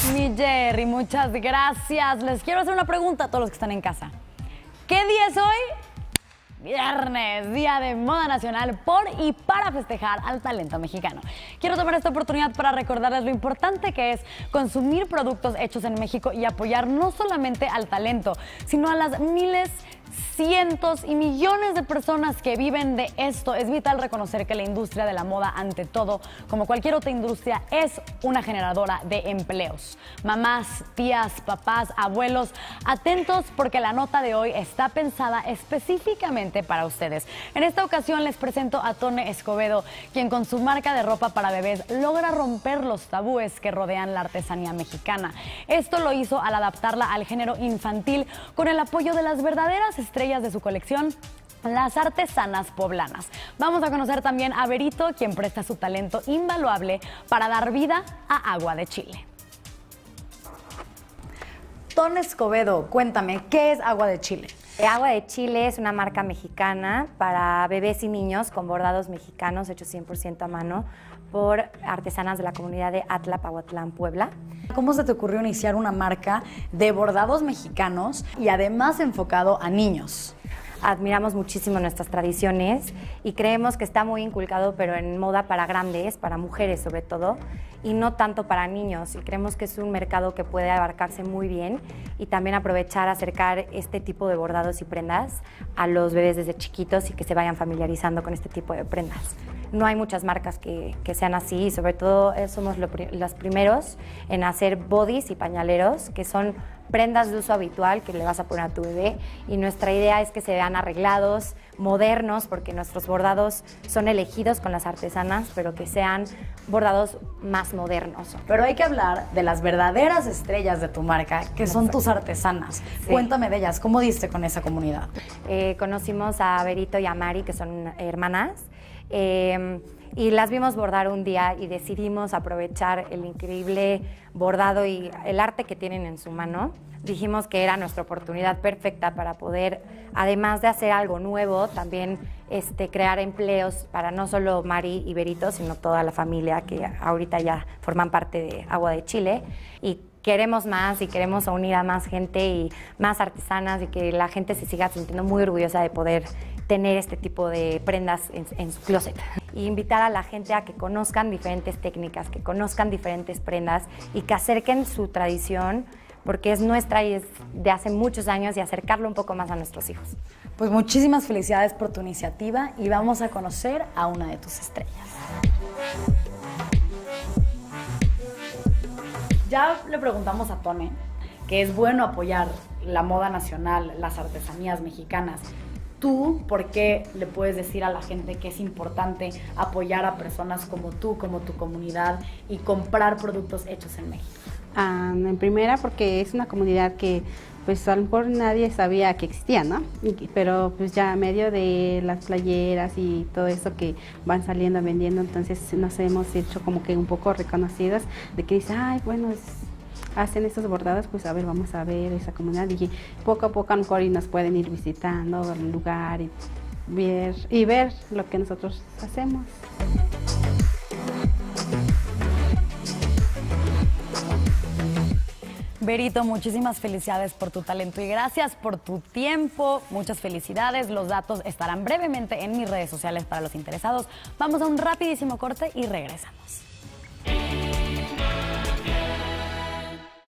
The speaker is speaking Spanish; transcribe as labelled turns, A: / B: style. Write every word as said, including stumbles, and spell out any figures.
A: Mi Jerry, muchas gracias. Les quiero hacer una pregunta a todos los que están en casa. ¿Qué día es hoy? Viernes, Día de Moda Nacional por y para festejar al talento mexicano. Quiero tomar esta oportunidad para recordarles lo importante que es consumir productos hechos en México y apoyar no solamente al talento, sino a las miles, cientos y millones de personas que viven de esto. Es vital reconocer que la industria de la moda, ante todo, como cualquier otra industria, es una generadora de empleos. Mamás, tías, papás, abuelos, atentos porque la nota de hoy está pensada específicamente para ustedes. En esta ocasión les presento a Tone Escobedo, quien con su marca de ropa para bebés logra romper los tabúes que rodean la artesanía mexicana. Esto lo hizo al adaptarla al género infantil con el apoyo de las verdaderas estrellas de su colección, las artesanas poblanas. Vamos a conocer también a Berito, quien presta su talento invaluable para dar vida a Agua de Chile. Tone Escobedo, cuéntame, ¿qué es Agua de Chile?
B: Agua de Chile es una marca mexicana para bebés y niños con bordados mexicanos hechos cien por ciento a mano por artesanas de la comunidad de Atlapahuatlán, Puebla.
A: ¿Cómo se te ocurrió iniciar una marca de bordados mexicanos y además enfocado a niños?
B: Admiramos muchísimo nuestras tradiciones y creemos que está muy inculcado, pero en moda para grandes, para mujeres sobre todo, y no tanto para niños. Y creemos que es un mercado que puede abarcarse muy bien y también aprovechar, acercar este tipo de bordados y prendas a los bebés desde chiquitos y que se vayan familiarizando con este tipo de prendas. No hay muchas marcas que, que sean así y sobre todo eh, somos lo, los primeros en hacer bodys y pañaleros, que son prendas de uso habitual que le vas a poner a tu bebé, y nuestra idea es que se vean arreglados, modernos, porque nuestros bordados son elegidos con las artesanas, pero que sean bordados más modernos.
A: Pero hay que hablar de las verdaderas estrellas de tu marca, que son tus artesanas. Sí. Cuéntame de ellas, ¿cómo diste con esa comunidad?
B: Eh, conocimos a Berito y a Mari, que son hermanas, eh, y las vimos bordar un día y decidimos aprovechar el increíble bordado y el arte que tienen en su mano. Dijimos que era nuestra oportunidad perfecta para poder, además de hacer algo nuevo, también este, crear empleos para no solo Mari y Berito, sino toda la familia que ahorita ya forman parte de Agua de Chile. Y queremos más y queremos unir a más gente y más artesanas y que la gente se siga sintiendo muy orgullosa de poder tener este tipo de prendas en, en su closet. Y invitar a la gente a que conozcan diferentes técnicas, que conozcan diferentes prendas y que acerquen su tradición, porque es nuestra y es de hace muchos años, y acercarlo un poco más a nuestros hijos.
A: Pues muchísimas felicidades por tu iniciativa y vamos a conocer a una de tus estrellas. Ya le preguntamos a Tone que es bueno apoyar la moda nacional, las artesanías mexicanas. ¿Tú por qué le puedes decir a la gente que es importante apoyar a personas como tú, como tu comunidad, y comprar productos hechos en México?
C: Um, en primera, porque es una comunidad que pues a lo mejor nadie sabía que existía, ¿no? Y, pero pues ya a medio de las playeras y todo eso que van saliendo, vendiendo, entonces nos hemos hecho como que un poco reconocidas de que dice, ay, bueno, es, hacen estos bordados, pues a ver, vamos a ver esa comunidad, y poco a poco a lo mejor y nos pueden ir visitando el lugar y ver, y ver lo que nosotros hacemos.
A: Berito, muchísimas felicidades por tu talento y gracias por tu tiempo. Muchas felicidades. Los datos estarán brevemente en mis redes sociales para los interesados. Vamos a un rapidísimo corte y regresamos.